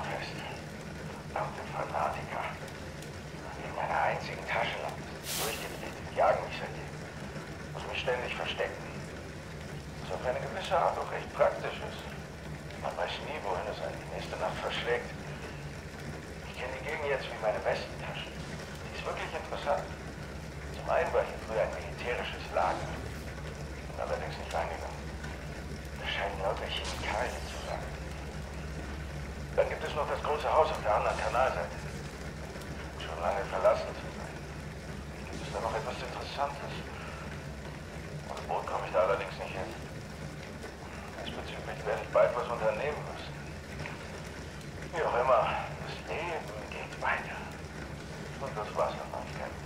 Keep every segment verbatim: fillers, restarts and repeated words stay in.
fest. Verdammte Fanatiker. In meiner einzigen Taschenlampe. Durchgedreht. Jagen mich seitdem. Muss mich ständig verstecken. Was auf eine gewisse Art auch recht praktisch ist. Man weiß nie, wohin es einen die nächste Nacht verschlägt. Ich kenne die Gegend jetzt wie meine Westentasche. Die ist wirklich interessant. Zum einen war hier früher ein militärisches Lager. Bin allerdings nicht reingegangen. Da scheinen lauter Chemikalien zu sein. Dann gibt es noch das große Haus auf der anderen Kanalseite. Schon lange verlassen zu sein. Gibt es da noch etwas Interessantes? Ohne Boot komme ich da allerdings nicht hin. Diesbezüglich werde ich bald was unternehmen müssen. Wie auch immer, das Leben geht weiter. Und das war's von Neuigkeiten.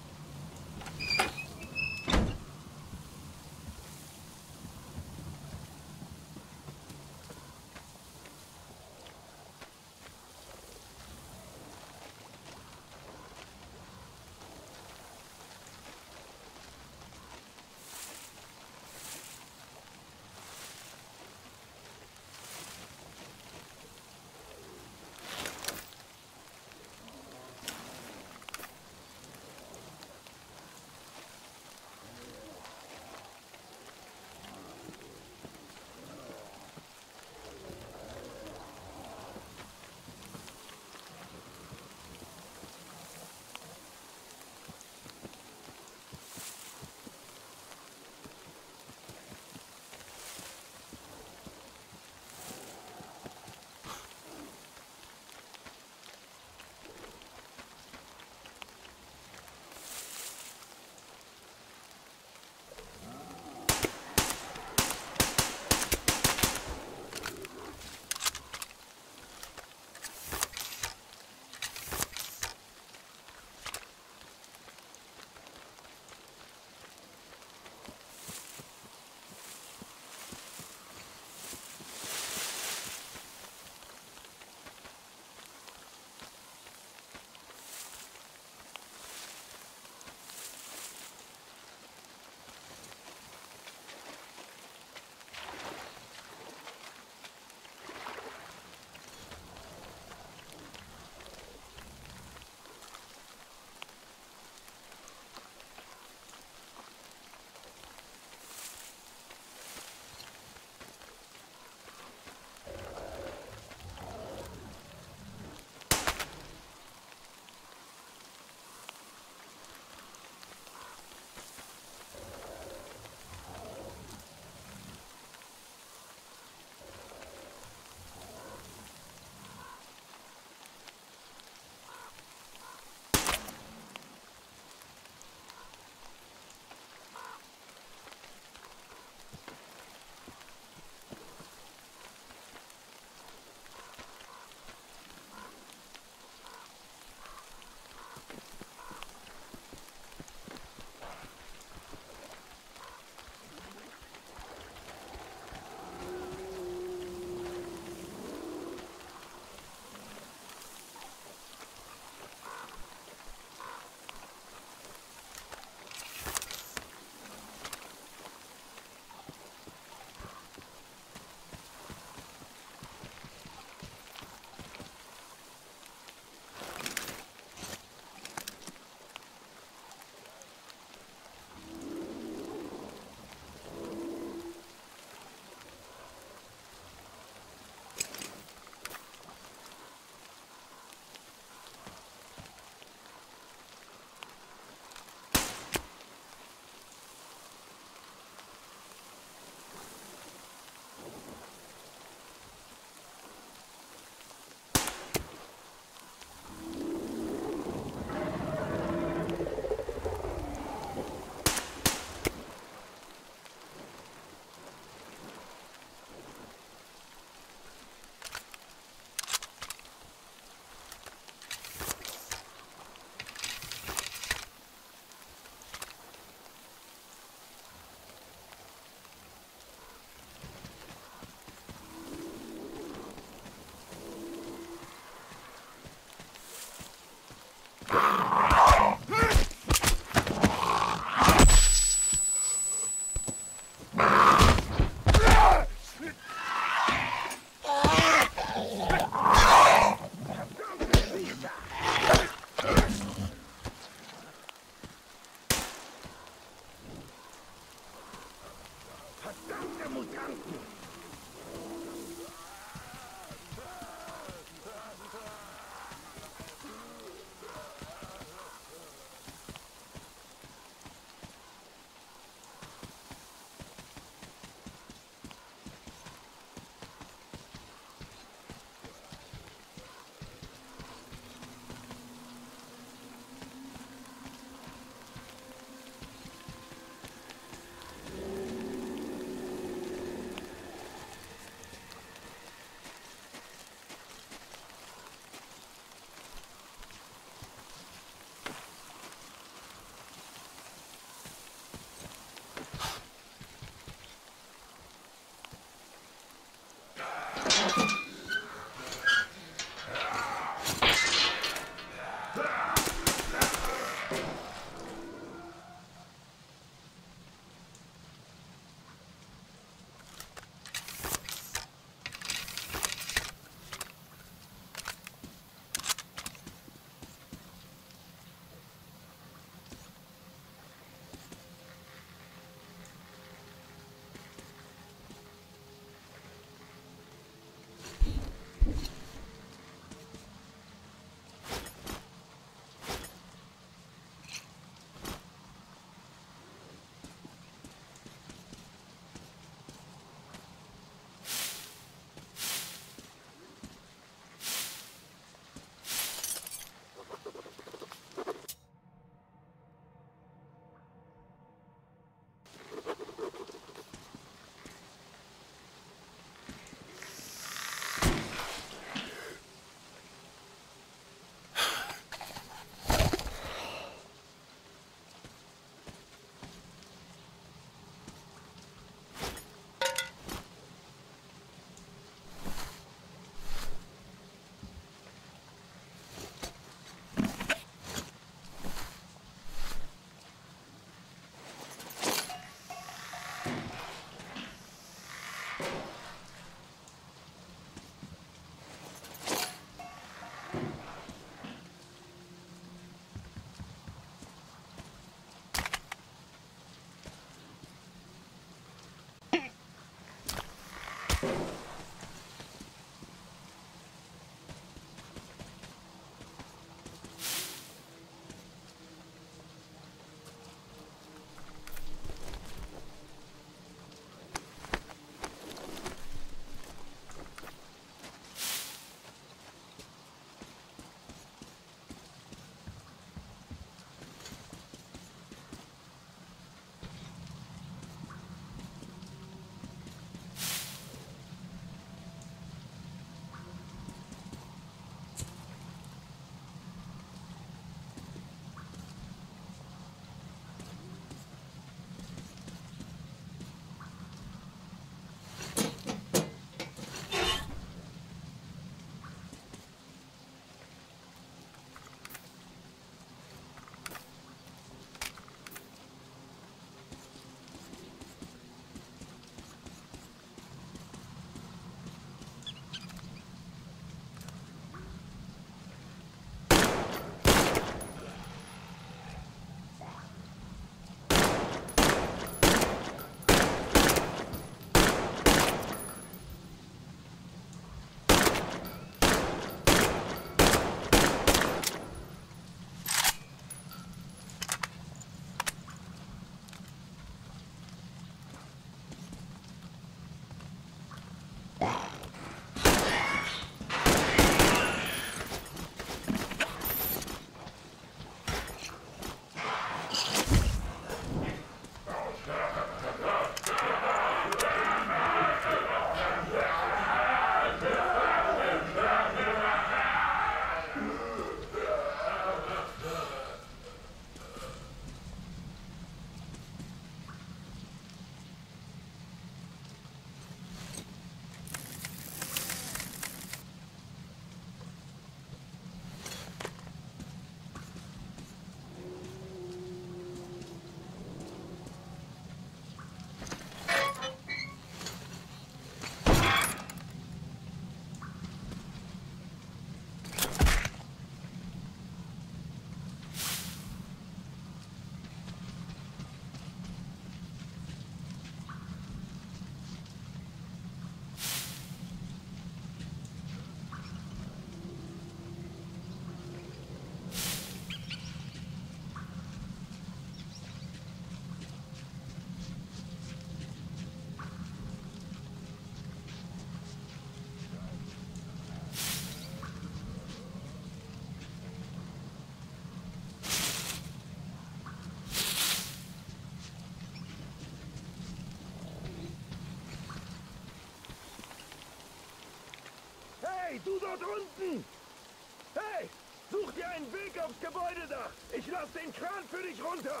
Hey, du dort unten! Hey, such dir einen Weg aufs Gebäudedach! Ich lass den Kran für dich runter!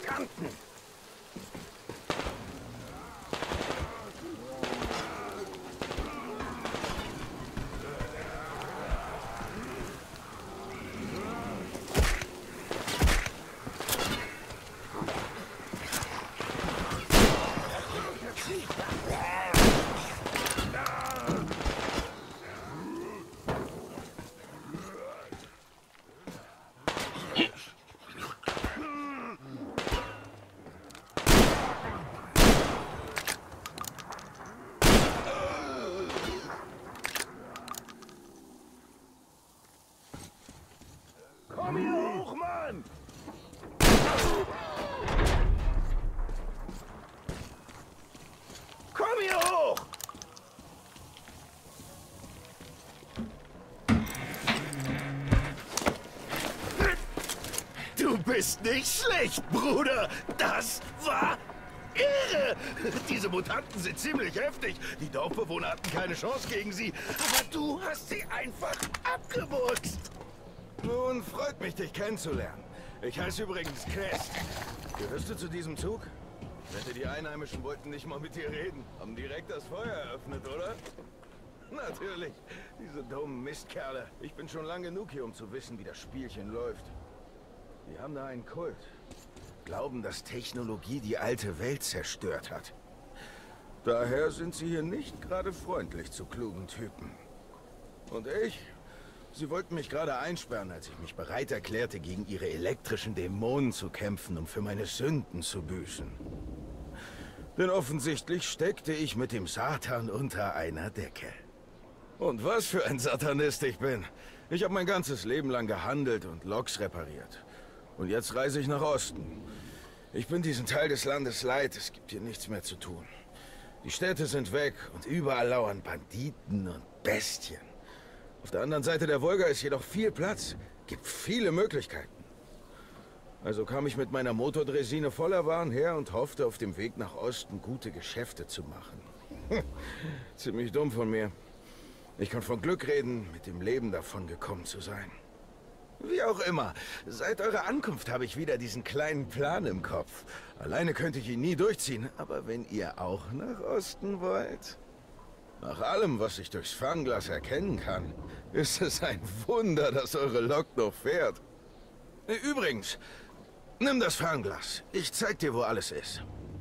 Mutanten! Komm hier hoch, Mann! Komm hier hoch! Du bist nicht schlecht, Bruder! Das war irre! Diese Mutanten sind ziemlich heftig. Die Dorfbewohner hatten keine Chance gegen sie. Aber du hast sie einfach abgemurkst. Nun, freut mich, dich kennenzulernen. Ich heiße übrigens Crest. Gehörst du zu diesem Zug? Ich wette, die Einheimischen wollten nicht mal mit dir reden. Haben direkt das Feuer eröffnet, oder? Natürlich. Diese dummen Mistkerle. Ich bin schon lang genug hier, um zu wissen, wie das Spielchen läuft. Die haben da einen Kult. Glauben, dass Technologie die alte Welt zerstört hat. Daher sind sie hier nicht gerade freundlich zu klugen Typen. Und ich? Sie wollten mich gerade einsperren, als ich mich bereit erklärte, gegen ihre elektrischen Dämonen zu kämpfen, um für meine Sünden zu büßen. Denn offensichtlich steckte ich mit dem Satan unter einer Decke. Und was für ein Satanist ich bin. Ich habe mein ganzes Leben lang gehandelt und Loks repariert. Und jetzt reise ich nach Osten. Ich bin diesen Teil des Landes leid, es gibt hier nichts mehr zu tun. Die Städte sind weg und überall lauern Banditen und Bestien. Auf der anderen Seite der Wolga ist jedoch viel Platz, gibt viele Möglichkeiten. Also kam ich mit meiner Motordresine voller Waren her und hoffte, auf dem Weg nach Osten gute Geschäfte zu machen. Ziemlich dumm von mir. Ich kann von Glück reden, mit dem Leben davon gekommen zu sein. Wie auch immer, seit eurer Ankunft habe ich wieder diesen kleinen Plan im Kopf. Alleine könnte ich ihn nie durchziehen, aber wenn ihr auch nach Osten wollt... Nach allem, was ich durchs Fernglas erkennen kann, ist es ein Wunder, dass eure Lok noch fährt. Übrigens, nimm das Fernglas. Ich zeig dir, wo alles ist.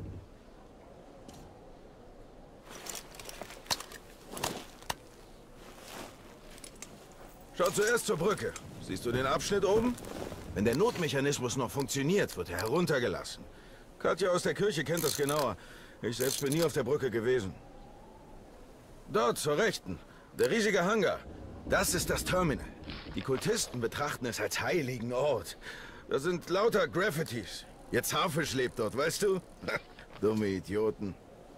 Schau zuerst zur Brücke. Siehst du den Abschnitt oben? Wenn der Notmechanismus noch funktioniert, wird er heruntergelassen. Katja aus der Kirche kennt das genauer. Ich selbst bin nie auf der Brücke gewesen. Dort zur Rechten. Der riesige Hangar. Das ist das Terminal. Die Kultisten betrachten es als heiligen Ort. Da sind lauter Graffitis. Jetzt Haarfisch lebt dort, weißt du? Dumme Idioten.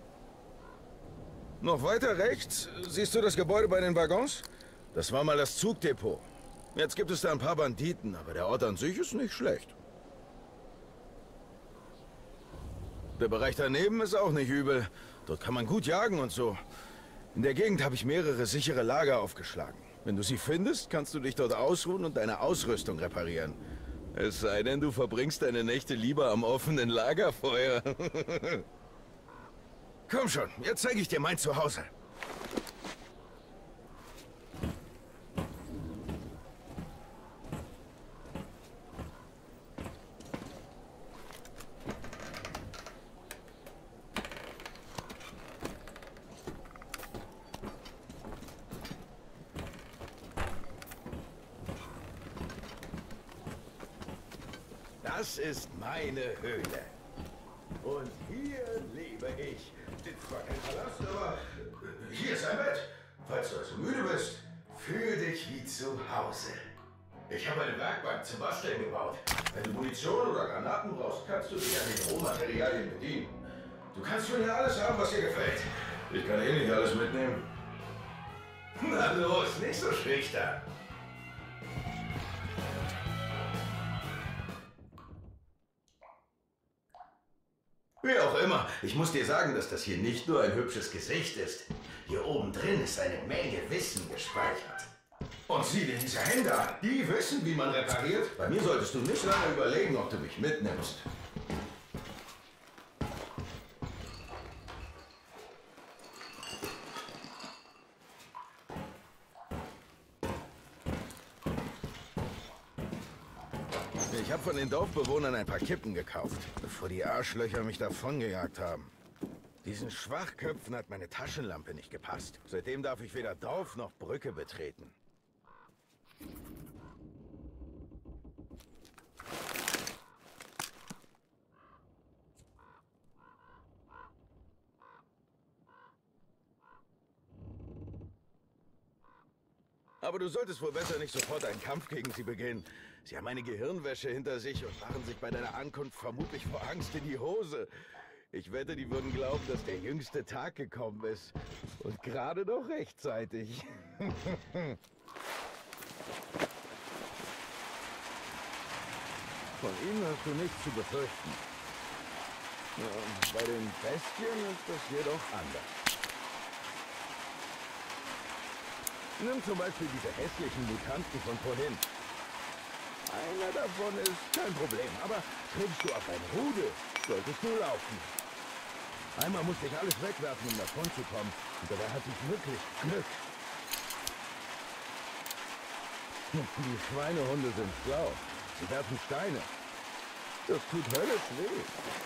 Noch weiter rechts siehst du das Gebäude bei den Waggons? Das war mal das Zugdepot. Jetzt gibt es da ein paar Banditen, aber der Ort an sich ist nicht schlecht. Der Bereich daneben ist auch nicht übel. Dort kann man gut jagen und so. In der Gegend habe ich mehrere sichere Lager aufgeschlagen. Wenn du sie findest, kannst du dich dort ausruhen und deine Ausrüstung reparieren. Es sei denn, du verbringst deine Nächte lieber am offenen Lagerfeuer. Komm schon, jetzt zeige ich dir mein Zuhause. Das ist meine Höhle. Und hier lebe ich. Ist zwar kein Palast, aber hier ist ein Bett. Falls du also müde bist, fühl dich wie zu Hause. Ich habe eine Werkbank zum Basteln gebaut. Wenn du Munition oder Granaten brauchst, kannst du dich an den Rohmaterialien bedienen. Du kannst von hier alles haben, was dir gefällt. Ich kann eh nicht alles mitnehmen. Na los, nicht so schüchtern. Wie auch immer, ich muss dir sagen, dass das hier nicht nur ein hübsches Gesicht ist. Hier oben drin ist eine Menge Wissen gespeichert. Und sieh dir diese Hände an. Die wissen, wie man repariert. Bei mir solltest du nicht lange überlegen, ob du mich mitnimmst. Ich habe von den Dorfbewohnern ein paar Kippen gekauft, bevor die Arschlöcher mich davongejagt haben. Diesen Schwachköpfen hat meine Taschenlampe nicht gepasst. Seitdem darf ich weder Dorf noch Brücke betreten. Aber du solltest wohl besser nicht sofort einen Kampf gegen sie beginnen. Sie haben eine Gehirnwäsche hinter sich und machen sich bei deiner Ankunft vermutlich vor Angst in die Hose. Ich wette, die würden glauben, dass der jüngste Tag gekommen ist. Und gerade noch rechtzeitig. Von ihnen hast du nichts zu befürchten. Ja, bei den Bestien ist das jedoch anders. Nimm zum Beispiel diese hässlichen Mutanten von vorhin. Einer davon ist kein Problem, aber triffst du auf ein Rudel, solltest du laufen. Einmal musste ich alles wegwerfen, um davon zu kommen, und dabei hatte ich wirklich Glück. Die Schweinehunde sind schlau. Sie werfen Steine. Das tut höllisch weh.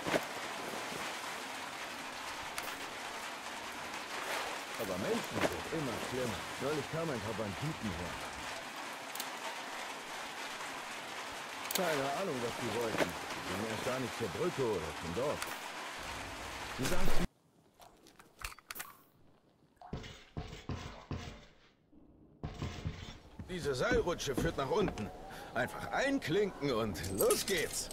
Aber Menschen sind immer schlimmer. Neulich kam ein paar Banditen her. Keine Ahnung, was die wollten. Sie gingen erst gar nicht zur Brücke oder zum Dorf. Sie sagten... Diese Seilrutsche führt nach unten. Einfach einklinken und los geht's.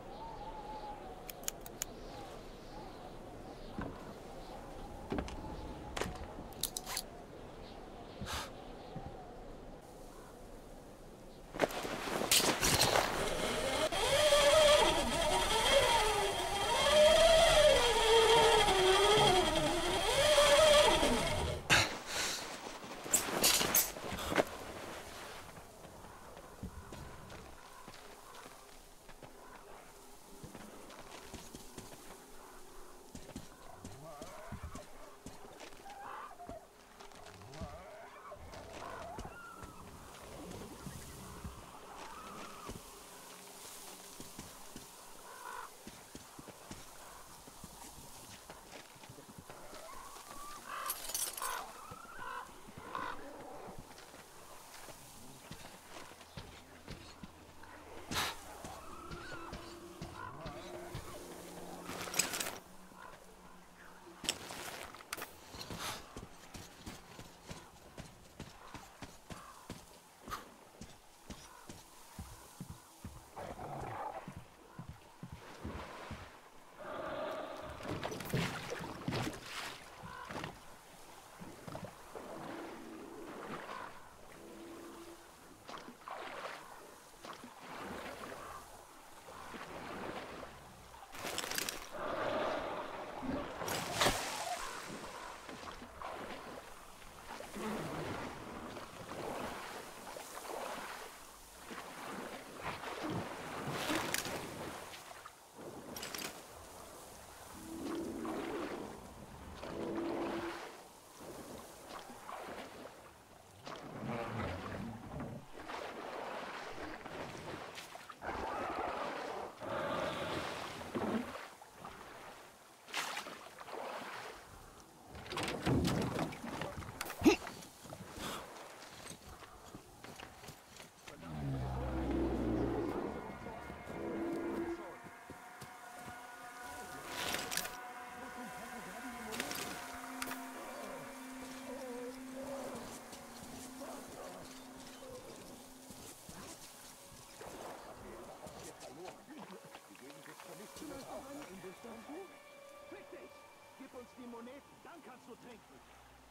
Gib uns die Moneten, dann kannst du trinken.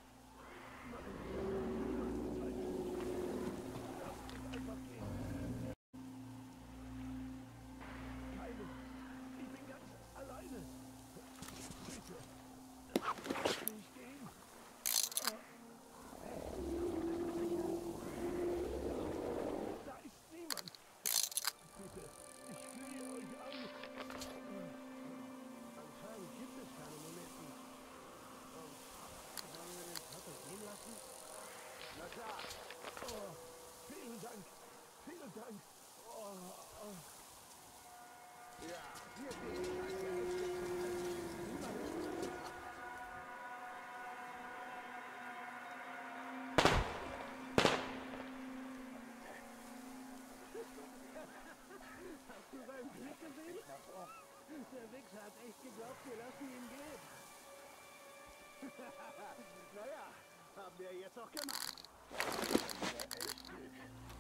Keine. Ich bin ganz alleine. Bitte. Lass mich gehen. Da ist niemand. Bitte, ich flehe euch an. Anscheinend gibt es keine Moneten. Und sollen wir den Vater gehen lassen? Na klar. Oh, vielen Dank. Vielen Dank. Oh, oh. Der Wichser hat echt geglaubt, wir lassen ihn gehen. Naja, haben wir jetzt auch gemacht. Ja, echt Glück.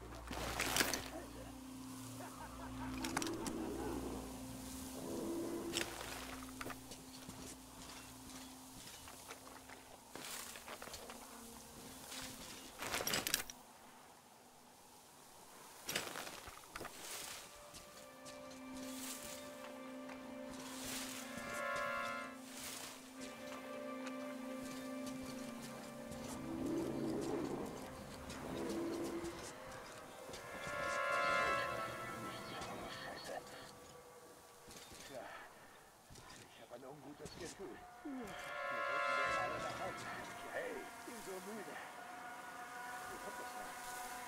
Ungutes Gefühl. Wir sollten wir alle nach Hause. Hey, ich bin so müde. Wie kommt das noch?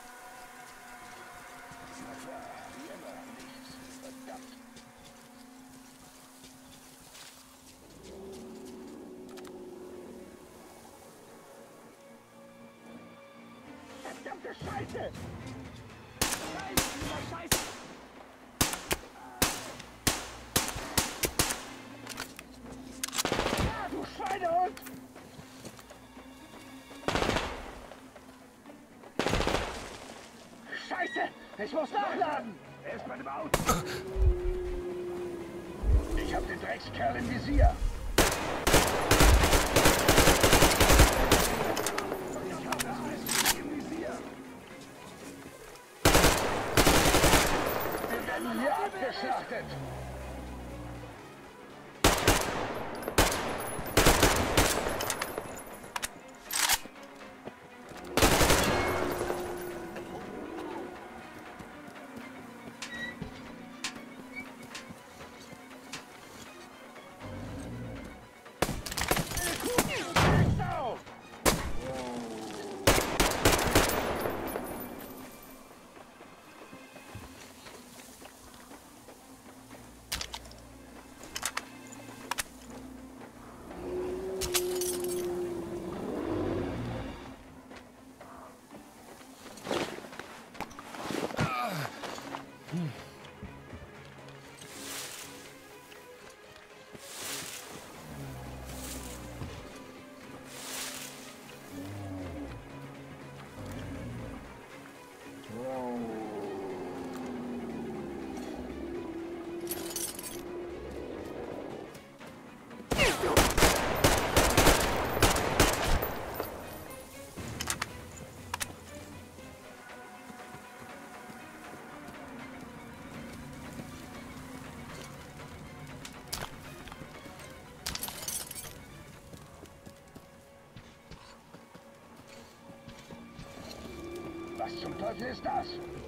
Na klar, wie immer, nichts. Verdammt. Verdammte Scheiße! Scheiße, dieser Scheiße! Du Schweinehund! Scheiße! Ich muss nachladen! Er ist bei dem Auto! Ich hab den Dreckskerl im Visier! Ich hab das Miststück im Visier! Wir werden hier abgeschlachtet! Was zum Teufel ist das?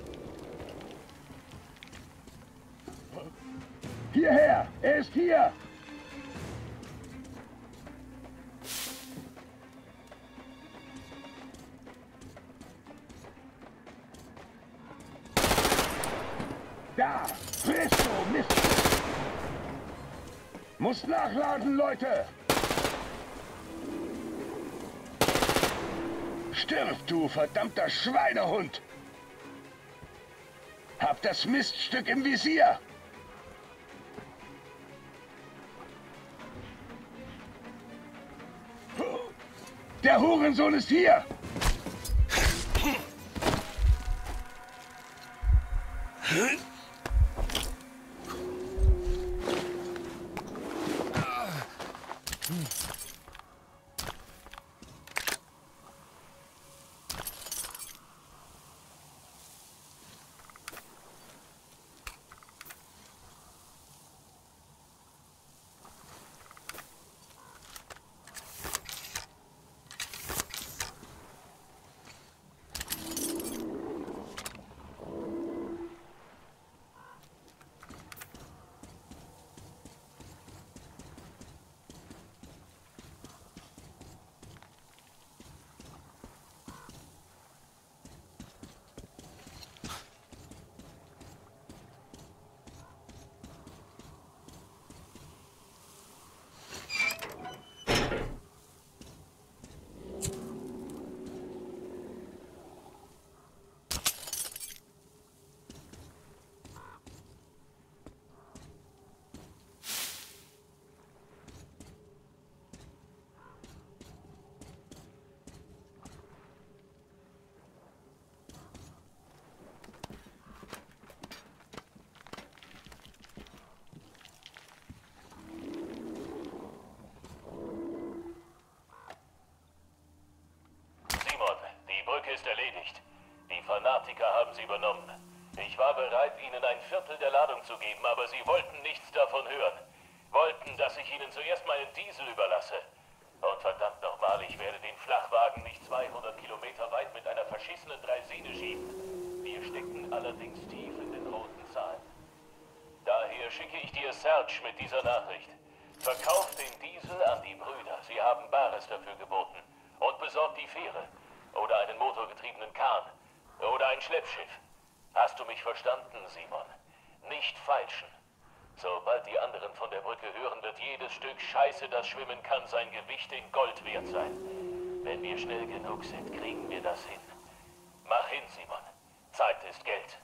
Hierher! Er ist hier! Da! Presto, Mist! Muss nachladen, Leute! Stirb, du verdammter Schweinehund! Hab das Miststück im Visier! Der Hurensohn ist hier! übernommen. Ich war bereit, ihnen ein Viertel der Ladung zu geben, aber sie wollten nichts davon hören. Wollten, dass ich ihnen zuerst meinen Diesel überlasse. Und verdammt nochmal, ich werde den Flachwagen nicht zweihundert Kilometer weit mit einer verschissenen Draisine schieben. Wir stecken allerdings tief in den roten Zahlen. Daher schicke ich dir Serge mit dieser Nachricht. Verkauf den Diesel an die Brüder. Sie haben Bares dafür geboten. Und besorg die Fähre. Oder einen motorgetriebenen Kahn. Oder ein Schleppschiff. Hast du mich verstanden, Simon? Nicht feilschen. Sobald die anderen von der Brücke hören, wird jedes Stück Scheiße, das schwimmen kann, sein Gewicht in Gold wert sein. Wenn wir schnell genug sind, kriegen wir das hin. Mach hin, Simon. Zeit ist Geld.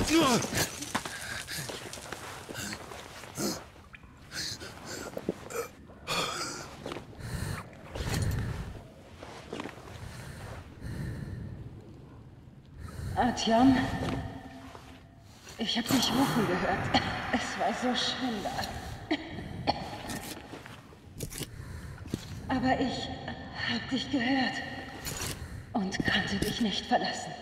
Artyom, ich habe dich rufen gehört. Es war so schön da. Aber ich habe dich gehört und konnte dich nicht verlassen.